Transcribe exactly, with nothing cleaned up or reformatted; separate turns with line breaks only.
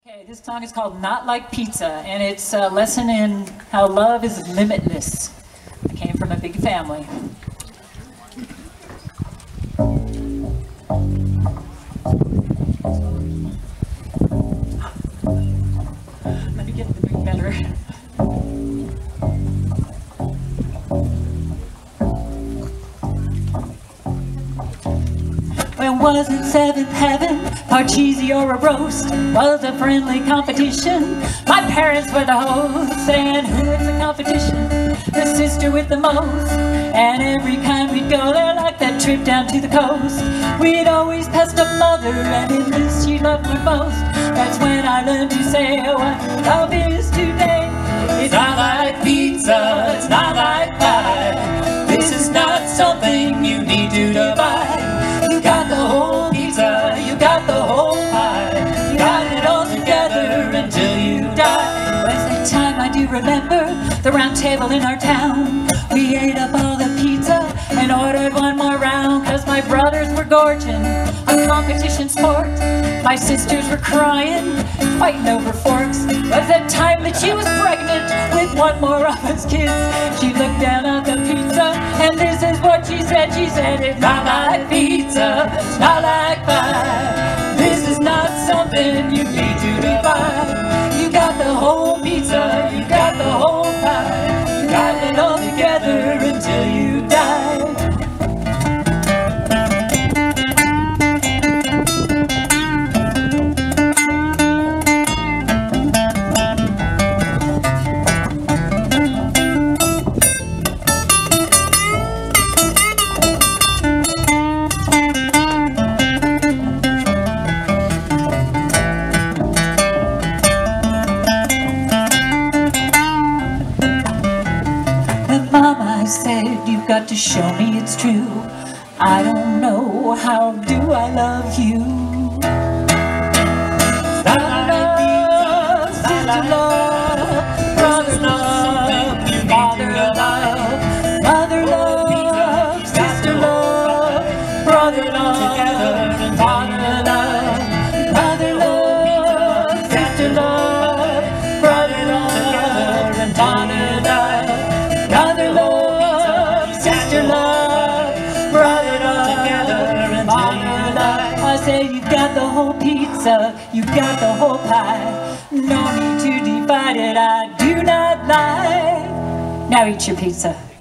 Okay, this song is called Not Like Pizza, and it's a lesson in how love is limitless. I came from a big family. Let me get the beat better. When was it seventh heaven, parchesi or a roast? Was a friendly competition. My parents were the hosts, and who wins the competition? The sister with the most. And every time we'd go there, like that trip down to the coast, we'd always pest up mother, and in this she loved me most. That's when I learned to say what love is today. It's not like pizza, it's not like pie. This is not something you need to divide. You got the whole pizza, you got the whole pie. You got it all together until you die. Was that time I do remember, the round table in our town. We ate up all the pizza and ordered one more round, cause my brothers were gorging on competition sport. My sisters were crying, fighting over forks. Was that time that she was pregnant with one more of us kids. She looked down at the pizza, and this is what she said. She said, it's not like pizza, it's not like pie. This is not something you need to divide. You got the whole pizza, you got the whole pie. You got it all together until you die. Mama, I said, you've got to show me it's true. I don't know, how do I love you? Not love, sister love, brother love, father love, mother love, sister love, brother love, father love, mother love, sister love, brother love, and father love. Brother love, sister love, brother love, father love. I say you've got the whole pizza, you've got the whole pie. No need to divide it, I do not lie. Now eat your pizza.